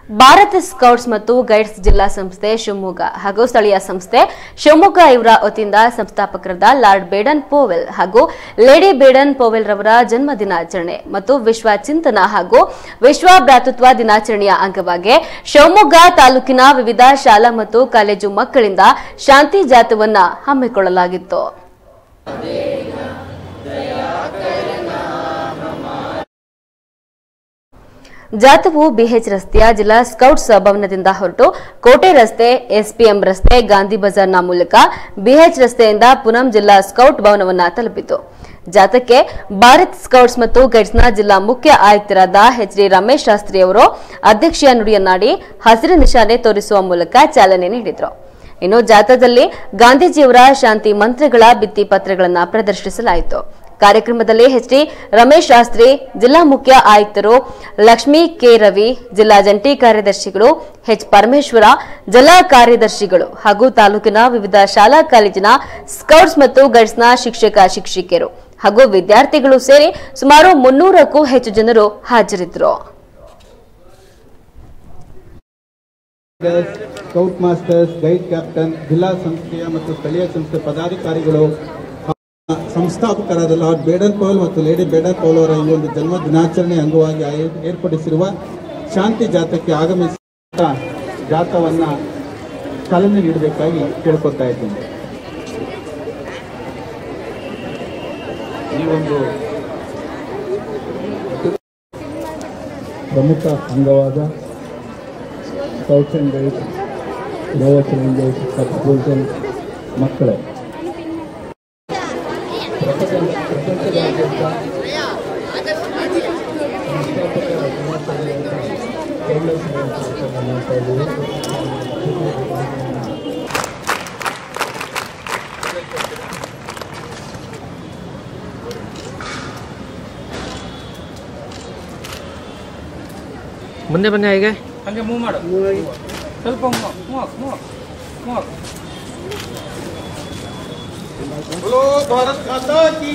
Bharat scouts ಮತ್ತು guides ಜಿಲ್ಲಾ ಸಂಸ್ಥೆ ಶಿವಮೊಗ್ಗ ಹಾಗೂ ಸ್ಥಳೀಯ ಸಂಸ್ಥೆ ಶಿವಮೊಗ್ಗ ಇವರ ವತಿಯಿಂದ ಸಂಸ್ಥಾಪಕರಾದ ಲಾರ್ಡ್ ಬೇಡನ್ ಪೋವೆಲ್ ಹಾಗೂ ಲೇಡಿ ಬೇಡನ್ ಪೋವೆಲ್ ರವರ ಜನ್ಮ ದಿನಾಚರಣೆ ಮತ್ತು ವಿಶ್ವ ಚಿಂತನ ಹಾಗೂ ವಿಶ್ವ ಭ್ರಾತೃತ್ವ ದಿನಾಚರಣೆಯ ಅಂಗವಾಗಿ ಶಿವಮೊಗ್ಗ ತಾಲೂಕಿನ ವಿವಿಧ ಶಾಲಾ ಮತ್ತು ಕಾಲೇಜು ಮಕ್ಕಳಿಂದ ಶಾಂತಿ ಜಾಥವನ್ನ ಹಮ್ಮಿಕೊಳ್ಳಲಾಗಿತ್ತು. ಜಾಥವು ಬಿಎಚ್ ರಸ್ತೆಯ ಜಿಲ್ಲಾ ಸ್ಕೌಟ್ಸ್ ಭವನದಿಂದ ಹೊರಟು ಕೋಟೆ ರಸ್ತೆ, ಎಸ್ಪಿಎಂ ರಸ್ತೆ, ಗಾಂಧಿ ಬಜಾರ್ನ ಮೂಲಕ ಬಿಎಚ್ ರಸ್ತೆಯಿಂದ ಪುನಂ ಜಿಲ್ಲಾ ಸ್ಕೌಟ್ ಭವನವನ್ನು ತಲುಪಿತು. ಜಾಥಾಕ್ಕೆ ಭಾರತ್ ಸ್ಕೌಟ್ಸ್ ಮತ್ತು ಗೈಡ್ಸ್ನ ಜಿಲ್ಲಾ ಮುಖ್ಯ ಆಯುಕ್ತರಾದ ಎಚ್.ಡಿ. ರಮೇಶ್ ಶಾಸ್ತ್ರಿ ಅವರು ಅಧ್ಯಕ್ಷೀಯ ನುಡಿಯನ್ನಾಡಿ ಹಸಿರು ನಿಶಾನೆ ತೋರಿಸುವ ಮೂಲಕ ಚಾಲನೆ ನೀಡಿದರು. ಇನ್ನು ಜಾಥಾದಲ್ಲಿ ಗಾಂಧೀಜಿಯವರ ಶಾಂತಿ ಮಂತ್ರಗಳ ಭಿತ್ತಿ ಪತ್ರಗಳನ್ನು ಪ್ರದರ್ಶಿಸಲಾಯಿತು. ಕಾರ್ಯಕ್ರಮದಲ್ಲಿ ಎಚ್.ಡಿ. ರಮೇಶ್ ಶಾಸ್ತ್ರಿ, ಜಿಲ್ಲಾ ಮುಖ್ಯ ಆಯುಕ್ತರು ಲಕ್ಷ್ಮೀ ಕೆ. ರವಿ, ಜಿಲ್ಲಾ ಜಂಟಿ ಕಾರ್ಯದರ್ಶಿಗಳು ಎಚ್. ಪರಮೇಶ್ವರ, ಜಿಲ್ಲಾ ಕಾರ್ಯದರ್ಶಿಗಳು ಹಾಗೂ ತಾಲೂಕಿನ ವಿವಿಧ ಶಾಲಾ ಕಾಲೇಜಿನ ಸ್ಕೌಟ್ಸ್ ಮತ್ತು ಗೈಡ್ಸ್ನ ಶಿಕ್ಷಕ-ಶಿಕ್ಷಕಿಯರು ಹಾಗೂ ವಿದ್ಯಾರ್ಥಿಗಳು ಸೇರಿ ಸುಮಾರು 300ಕ್ಕೂ ಹೆಚ್ಚು ಜನರು ಹಾಜರಿದ್ದರು. ಸ್ಕೌಟ್ ಮಾಸ್ಟರ್ಸ್, ಗೈಡ್ ಕ್ಯಾಪ್ಟನ್, ಜಿಲ್ಲಾ ಸಂಸ್ಥೆಯ ಮತ್ತು ಸ್ಥಳೀಯ ಸಂಸ್ಥೆ ಪದಾಧಿಕಾರಿಗಳು, ಸಂಸ್ಥಾಪಕರಾದ ಲಾರ್ಡ್ ಬೇಡನ್ ಪೋವೆಲ್ ಮತ್ತು ಲೇಡಿ ಬೇಡನ್ ಪೋವೆಲ್ ಅವರ ಈ ಒಂದು ಜನ್ಮ ದಿನಾಚರಣೆ ಅಂಗವಾಗಿ ಏರ್ಪಡಿಸಿರುವ ಶಾಂತಿ ಜಾಥಾಕ್ಕೆ ಆಗಮಿಸಿ ಜಾಥಾವನ್ನ ಚಾಲನೆ ನೀಡಬೇಕಾಗಿ ಕೇಳ್ಕೊತಾ ಇದ್ದೇನೆ. ಈ ಒಂದು ಪ್ರಮುಖ ಅಂಗವಾದ ಸ್ಕೌಟ್ಸ್ ಅಂಡ್ ಗೈಡ್ಸ್ ಮಕ್ಕಳೇ ಮುಂದೆ ಬನ್ನಿ. ಹೇಗೆ ಹಂಗೆ ಮೂವ್ ಮಾಡು, ಸ್ವಲ್ಪ ಮೂವ್. बोलो भारत माता की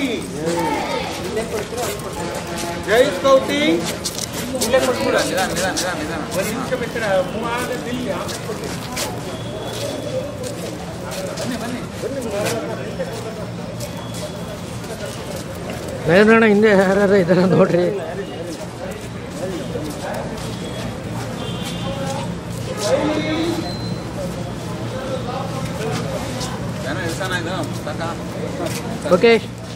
जय स्काउटिंग. ಇಲ್ಲೇ ಕೊಟ್ಬಿಡ, ನಿಧಾನ ಒಂದು ನಿಮಿಷ ಬಿಟ್ಟರೆ ಮೂವ್ ಆಗದಿಲ್ಲ. ನಯನಣ್ಣ ಹಿಂದೆ ಯಾರು ಇದಾರ ನೋಡ್ರಿ. ಓಕೆ,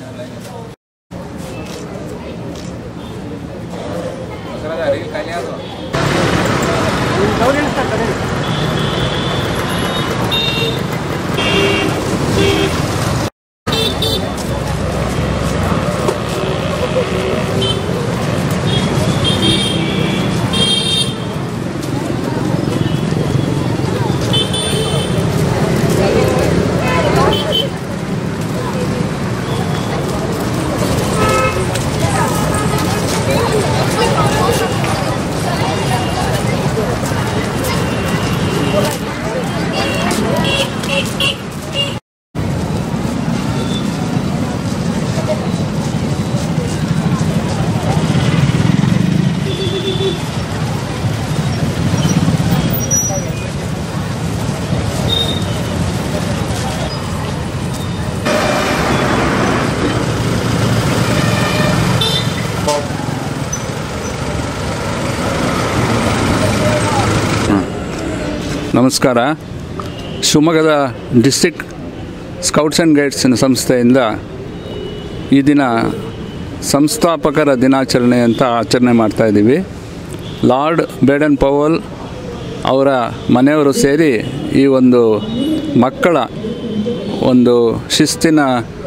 ನಮಸ್ಕಾರ. ಶಿವಮೊಗ್ಗದ ಡಿಸ್ಟ್ರಿಕ್ಟ್ ಸ್ಕೌಟ್ಸ್ ಆ್ಯಂಡ್ ಗೈಡ್ಸ್ ಸಂಸ್ಥೆಯಿಂದ ಈ ದಿನ ಸಂಸ್ಥಾಪಕರ ದಿನಾಚರಣೆ ಅಂತ ಆಚರಣೆ ಮಾಡ್ತಾಯಿದ್ದೀವಿ. ಲಾರ್ಡ್ ಬೇಡನ್ ಪೋವೆಲ್ ಅವರ ಮನೆಯವರು ಸೇರಿ ಈ ಒಂದು ಮಕ್ಕಳ ಒಂದು ಶಿಸ್ತಿನ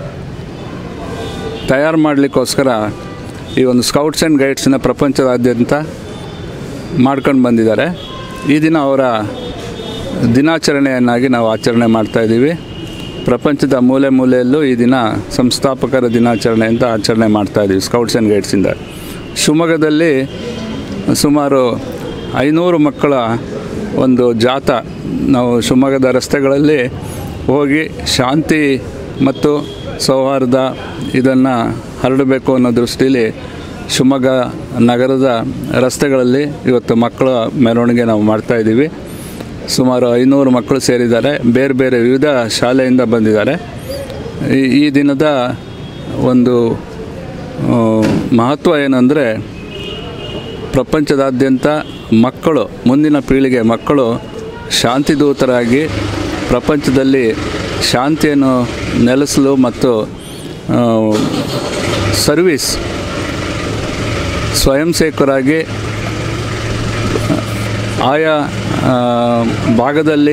ತಯಾರು ಮಾಡಲಿಕ್ಕೋಸ್ಕರ ಈ ಒಂದು ಸ್ಕೌಟ್ಸ್ ಆ್ಯಂಡ್ ಗೈಡ್ಸನ್ನ ಪ್ರಪಂಚದಾದ್ಯಂತ ಮಾಡ್ಕೊಂಡು ಬಂದಿದ್ದಾರೆ. ಈ ದಿನ ಅವರ ದಿನಾಚರಣೆಯನ್ನಾಗಿ ನಾವು ಆಚರಣೆ ಮಾಡ್ತಾಯಿದ್ದೀವಿ. ಪ್ರಪಂಚದ ಮೂಲೆ ಮೂಲೆಯಲ್ಲೂ ಈ ದಿನ ಸಂಸ್ಥಾಪಕರ ದಿನಾಚರಣೆ ಅಂತ ಆಚರಣೆ ಮಾಡ್ತಾಯಿದ್ದೀವಿ ಸ್ಕೌಟ್ಸ್ ಆ್ಯಂಡ್ ಗೈಡ್ಸಿಂದ. ಶಿವಮೊಗ್ಗದಲ್ಲಿ ಸುಮಾರು 500 ಮಕ್ಕಳ ಒಂದು ಜಾಥಾ ನಾವು ಶಿವಮೊಗ್ಗದ ರಸ್ತೆಗಳಲ್ಲಿ ಹೋಗಿ ಶಾಂತಿ ಮತ್ತು ಸೌಹಾರ್ದ ಇದನ್ನು ಹರಡಬೇಕು ಅನ್ನೋ ದೃಷ್ಟಿಯಲ್ಲಿ ಶಿವಮೊಗ್ಗ ನಗರದ ರಸ್ತೆಗಳಲ್ಲಿ ಇವತ್ತು ಮಕ್ಕಳ ಮೆರವಣಿಗೆ ನಾವು ಮಾಡ್ತಾಯಿದ್ದೀವಿ. ಸುಮಾರು 500 ಮಕ್ಕಳು ಸೇರಿದ್ದಾರೆ, ಬೇರೆ ಬೇರೆ ವಿವಿಧ ಶಾಲೆಯಿಂದ ಬಂದಿದ್ದಾರೆ. ಈ ದಿನದ ಒಂದು ಮಹತ್ವ ಏನಂದರೆ, ಪ್ರಪಂಚದಾದ್ಯಂತ ಮಕ್ಕಳು, ಮುಂದಿನ ಪೀಳಿಗೆ ಮಕ್ಕಳು ಶಾಂತಿದೂತರಾಗಿ ಪ್ರಪಂಚದಲ್ಲಿ ಶಾಂತಿಯನ್ನು ನೆಲೆಸಲು ಮತ್ತು ಸರ್ವಿಸ್ ಸ್ವಯಂ ಸೇವಕರಾಗಿ ಆಯಾ ಭಾಗದಲ್ಲಿ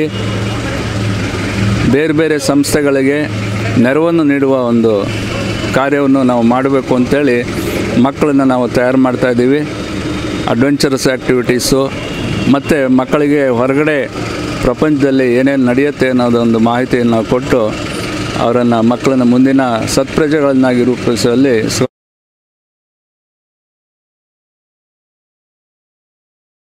ಬೇರೆ ಬೇರೆ ಸಂಸ್ಥೆಗಳಿಗೆ ನೆರವನ್ನು ನೀಡುವ ಒಂದು ಕಾರ್ಯವನ್ನು ನಾವು ಮಾಡಬೇಕು ಅಂತೇಳಿ ಮಕ್ಕಳನ್ನು ನಾವು ತಯಾರು ಮಾಡ್ತಾಯಿದ್ದೀವಿ. ಅಡ್ವೆಂಚರಸ್ ಆ್ಯಕ್ಟಿವಿಟೀಸು ಮತ್ತು ಮಕ್ಕಳಿಗೆ ಹೊರಗಡೆ ಪ್ರಪಂಚದಲ್ಲಿ ಏನೇನು ನಡೆಯುತ್ತೆ ಅನ್ನೋದೊಂದು ಮಾಹಿತಿಯನ್ನು ನಾವು ಕೊಟ್ಟು ಮಕ್ಕಳನ್ನು ಮುಂದಿನ ಸತ್ಪ್ರಜೆಗಳನ್ನಾಗಿ ರೂಪಿಸುವಲ್ಲಿ